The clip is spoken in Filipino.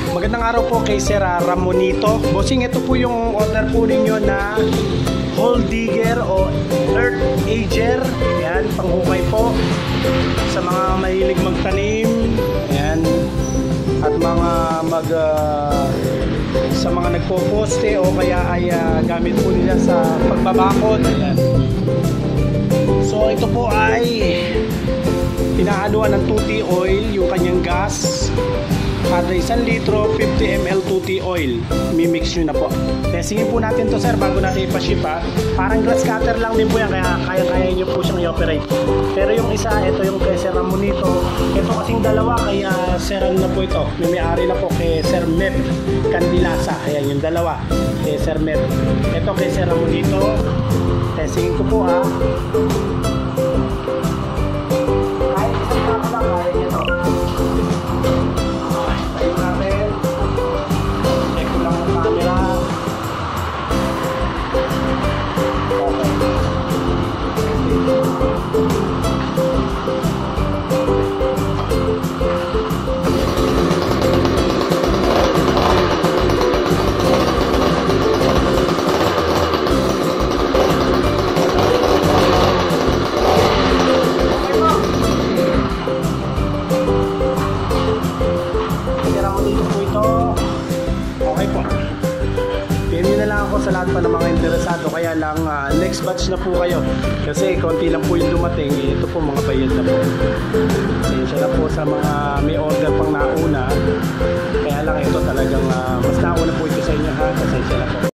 Magandang araw po kay Sir Ramonito. Bossing, ito po yung order po ninyo na hole digger o earth ager. Yan, panghukay po sa mga mahilig magtanim. Yan. At mga sa mga nagpo-poste o kaya ay gamit po nila sa pagbabakod. Ayan. So ito po ay pinahaluan ng tuti oil yung kanyang gas. Kada 1 litro, 50 ml tuti oil. Mimix nyo na po. Testingin po natin to, sir, bago natin ipaship ha. Parang grass cutter lang din po yan, kaya kaya-kaya nyo po siyang i-operate. Pero yung isa, ito yung kay Sir Ramonito. Ito kasing dalawa, kaya Sir na po ito. May-ari na po kay Sir Mep Candilasa. Ayan yung dalawa, kay Sir Mep. Ito kay Sir Ramonito. Testingin ko po ha. Kahit isang tama lang, kaya nyo to. Sa lahat pa ng mga interesado, kaya lang next batch na po kayo kasi konti lang po yung dumating. Ito po mga bayad na po. Pasensya na po sa mga may order pang nauna, kaya lang ito talagang mas nauna po ito sa inyo ha. Pasensya na po.